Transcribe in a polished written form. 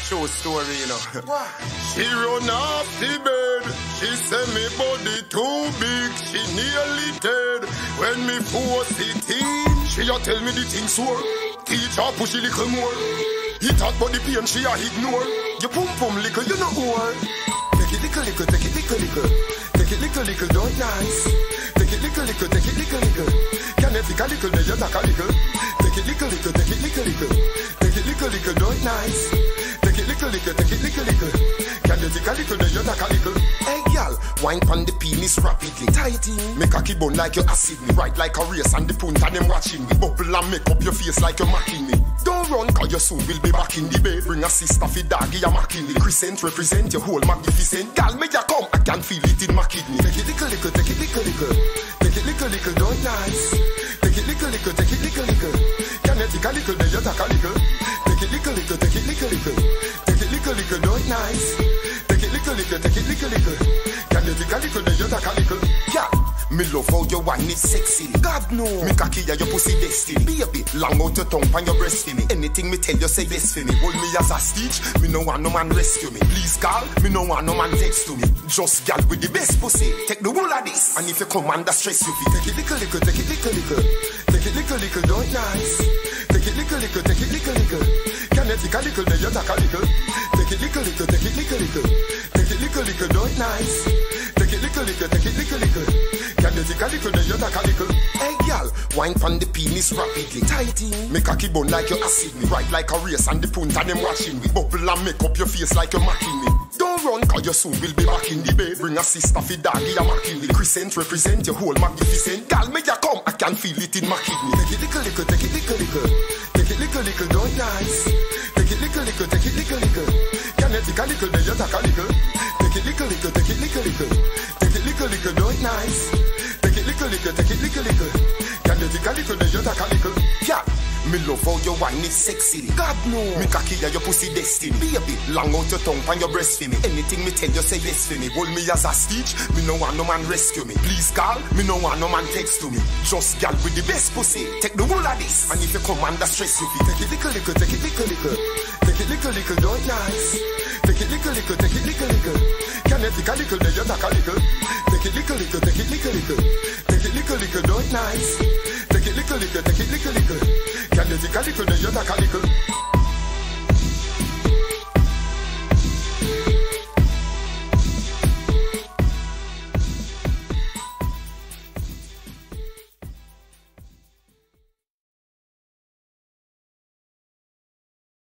true story, you know. What? She run off the bed. She said me body too big. She nearly dead. When me force it in, she a tell me the thing sore. Teach her push a little more. He talk about the pain she a ignore. You pum pum lickle, you know whore. Take it lickle lickle, take it lickle lickle. Take it lickle lickle, don't nice. Take it lickle lickle, take it lickle lickle. Can you take a lickle, then you take a lickle. Take it lickle lickle, take it lickle lickle. Take it lickle lickle, don't nice. Take it lickle lickle, take it lickle lickle. Can you take a lickle, then you take a lickle. Hey girl, wine pon the penis rapidly. Tighty, make a key bone like you acid me. Ride like a race and the punta them watching me. Bubble and make up your face like you're macking me. Don't run cause you soon will be back in the bed. Bring a sister fi doggy a macking me. Crescent represent your whole magnificent. Girl, make ya come, I can feel it in my kidney. Take it lickle lickle, take it lickle lickle. Take it lickle lickle, don't nice. Take it lickle lickle, take it lickle lickle. Can you take a lickle, then you take a lickle. Take it lickle lickle, take it lickle lickle. Take it lickle lickle, don't nice. Take it lickle lickle, take it lickle lickle. Can you take a lickle, then you take a lickle. Yeah. Me love how you want it sexy. God no. Me cocky ya your pussy destiny. Baby, long out your tongue pan your breast for me. Anything me tell you say yes for me. Hold me as a stitch. Me no want no man rescue me. Please call. Me no want no man text to me. Just gal with the best pussy. Take the whole of this. And if you come under stress you feel. Take it lickle lickle, take it lickle lickle. Take it lickle lickle, don't nice. Take it lickle lickle, take it lickle lickle. Can you take a lickle, then you take a lickle. Take it lickle lickle, take it lickle lickle. Take it lickle lickle, don't nice. Take it lickle lickle, take it lickle lickle. Can you take a lickle, then you take a lickle. Hey girl, wine pon the penis rapidly. Tighty, make a key bone like you acid me. Ride like a race and the punta them watching me. Bubble and make up your face like you're macking me. Don't run cause you soon will be back in the bed. Bring a sister fi doggy a macking me. Crescent represent your whole magnificent. Girl, make ya come, I can feel it in my kidney. Take it lickle lickle, take it lickle lickle. Take it lickle lickle, don't nice. Take it lickle lickle, take it lickle lickle. Can you take a lickle, then you take a lickle. Take it lickle lickle, take it lickle lickle. Take it lickle lickle, don't nice. Take it lickle lickle, take it lickle lickle. Can you take a lickle, then you take a lickle. Yeah. Me love how you wine it sexy. God no. Me cocky ya your pussy destiny. Baby, long out your tongue pan your breast for me. Anything me tell you say yes for me. Hold me as a stitch. Me no want no man rescue me. Please call. Me no want no man text to me. Just gal with the best pussy. Take the whole of this. And if you come under stress you feel. Take it lickle lickle, take it lickle lickle. Take it lickle lickle, don't nice. Take it lickle lickle, take it lickle lickle. Can you take a lickle, then you take a lickle. Take it lickle lickle, take it lickle lickle. Take it lickle lickle, don't nice. Take it lickle lickle, take it lickle lickle. Can you take a lickle, then you take a lickle.